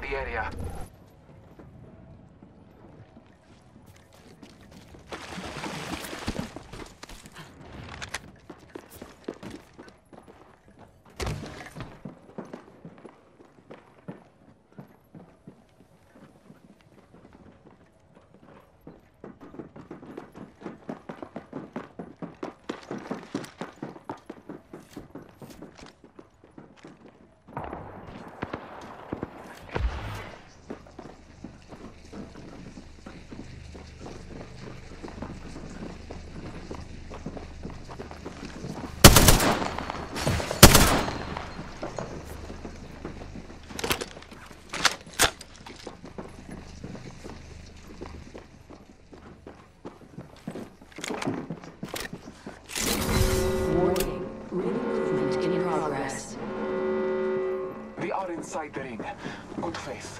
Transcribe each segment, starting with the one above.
the area. Inside the ring. Good faith.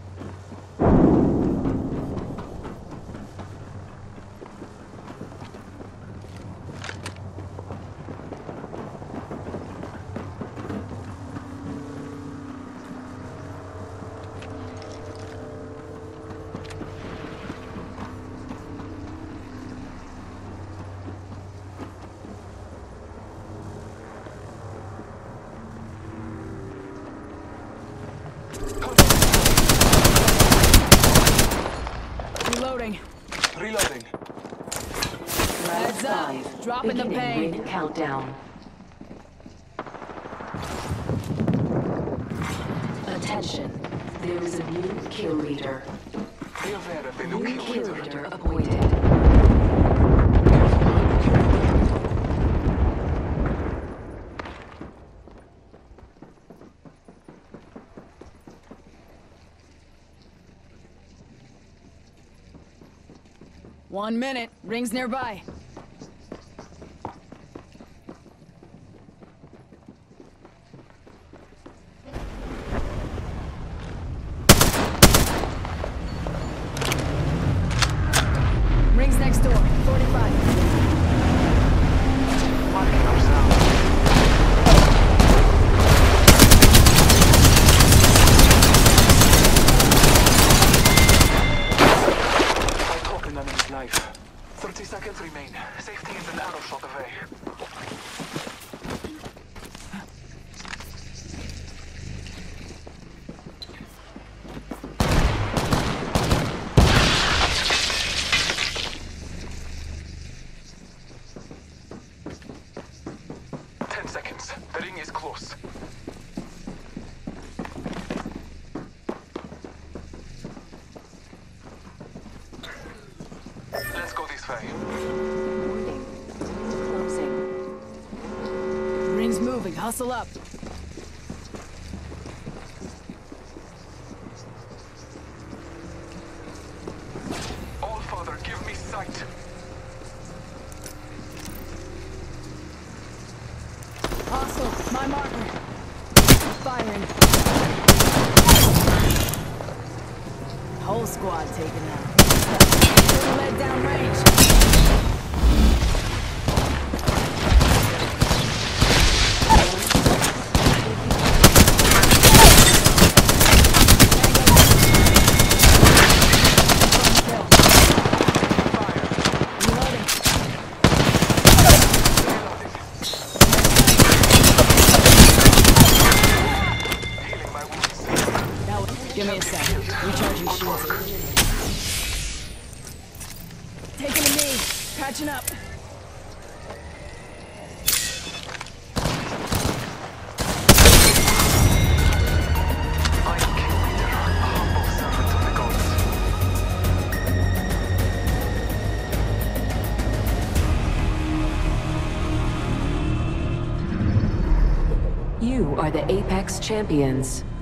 Reloading. Heads up. Dropping the pain. Countdown. Attention. There is a new kill leader. Be aware of the new New kill kill leader. leader appointed. 1 minute. Ring's nearby. Ring's next door. 45. Marking ourselves. Knife. 30 seconds remain. Safety is an arrow shot away. The ring is close. Let's go this way. Closing. Ring's moving. Hustle up. All Father, give me sight. Hostile. My marker. Firing. Whole squad taken out. Led down range. Give me a sec. Recharge your shields. Taking a knee. Patching up. I am King Peter, a humble servant of the gods. You are the Apex Champions.